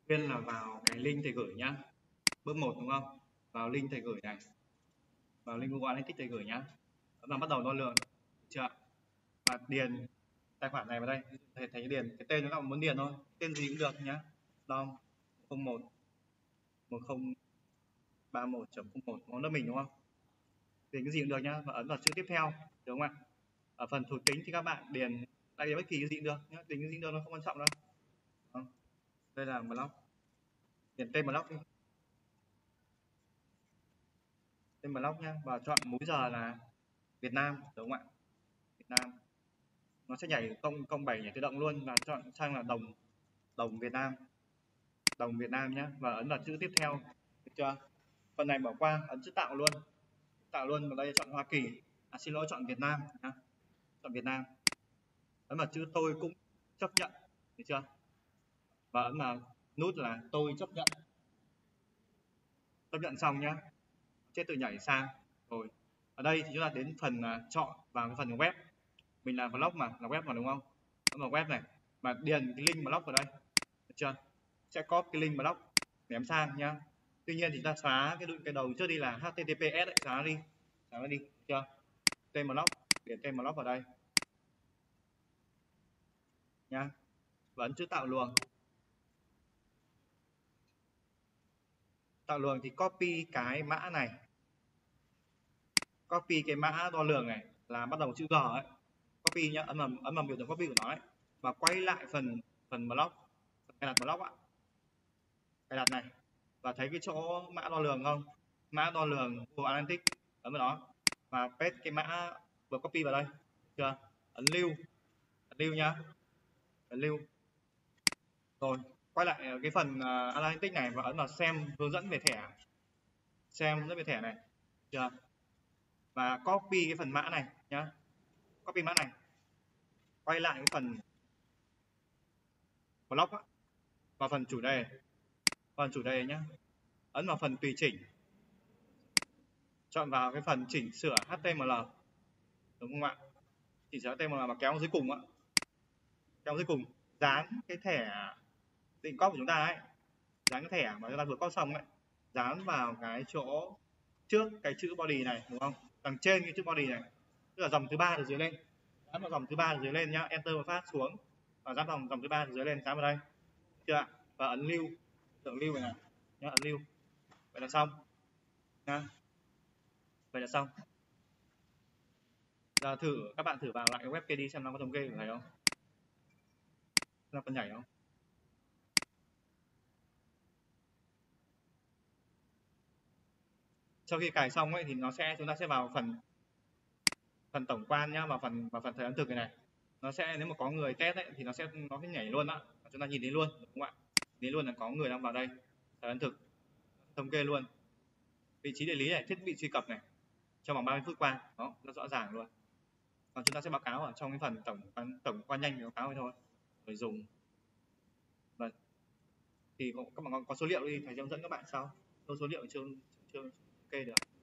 Tiên là vào cái link thầy gửi nhá. Bước 1 đúng không? Vào link thầy gửi này. Vào link Google Analytics thầy gửi nhá. Và bắt đầu đo lường. Được chưa? Và điền tài khoản này vào đây. Thầy thấy điền cái tên các bạn muốn điền thôi. Tên gì cũng được nhá. Dom 01 1031.01 món nước mình đúng không? Điền cái gì cũng được nhá và ấn vào chữ tiếp theo, đúng không ạ? Ở phần thuộc tính thì các bạn điền bất kỳ cái gì cũng được nhá, điền cái gì cũng được, nó không quan trọng đâu. Đây là blog, điền tên blog đi, tên blog nhá và chọn múi giờ là Việt Nam, đúng không ạ? Việt Nam, nó sẽ nhảy công 7 nhảy tự động luôn và chọn sang là đồng Việt Nam nhá và ấn vào chữ tiếp theo, được chưa? Phần này bỏ qua, ấn chữ tạo luôn và đây chọn Hoa Kỳ, xin lỗi chọn Việt Nam nhá. Chọn Việt Nam, ấn vào chữ tôi cũng chấp nhận, được chưa? Và ấn vào nút là tôi chấp nhận xong nhá, sẽ tự nhảy sang. Rồi ở đây thì chúng ta đến phần chọn vào cái phần web, mình là blog mà, là web mà đúng không? Ấn vào web này và điền cái link blog vào đây, được chưa? Sẽ copy cái link blog ném sang nhá. Tuy nhiên thì ta xóa cái đầu trước đi là https ấy, xóa đi, được chưa? Tên blog, điền tên blog vào đây nhá và ấn chữ tạo luồng thì copy cái mã này, copy cái mã đo lường này là bắt đầu chữ G ấy, copy nhá, ấn vào biểu tượng copy của nó ấy và quay lại phần blog, cài đặt blog ạ, cài đặt này và thấy cái chỗ mã đo lường không, mã đo lường của Analytics, ấn vào đó và paste cái mã vừa copy vào đây, được chưa? Ấn lưu nhá, ấn lưu. Rồi quay lại cái phần Analytics này và ấn vào xem hướng dẫn về thẻ, này, được chưa? Và copy cái phần mã này nhá, copy mã này, quay lại cái phần blog á, vào phần chủ đề nhá, ấn vào phần tùy chỉnh, chọn vào cái phần chỉnh sửa HTML, đúng không ạ? Chỉnh sửa HTML và kéo dưới cùng á, dán cái thẻ định copy của chúng ta ấy, dán cái thẻ mà chúng ta vừa copy xong ấy, dán vào cái chỗ trước cái chữ body này, đúng không? Đằng trên cái chữ body này, tức là dòng thứ 3 từ dưới lên, dán vào dòng thứ 3 từ dưới lên nhá, enter một phát xuống và dán vào dòng thứ 3 từ dưới lên, dán vào đây, chưa ạ? Và ấn lưu, lưu này nhá, ấn lưu. Vậy là xong nhá. Vậy là xong. Giờ các bạn thử vào lại cái web kia đi xem nó có thống kê của thầy không, nó có nhảy không. Sau khi cài xong ấy thì chúng ta sẽ vào phần tổng quan nhá, vào phần thời gian thực này, nó sẽ, nếu mà có người test ấy thì nó sẽ nhảy luôn á, chúng ta nhìn thấy luôn, đúng không ạ? Nhìn luôn là có người đang vào đây, thời gian thực, thống kê luôn, vị trí địa lý này, thiết bị truy cập này, trong vòng 30 phút qua, đó, nó rõ ràng luôn. Còn chúng ta sẽ báo cáo ở trong cái phần tổng quan nhanh, báo cáo thôi, người dùng. Vâng. Thì các bạn có số liệu đi, thầy sẽ hướng dẫn các bạn sau. Số liệu chưa ok được.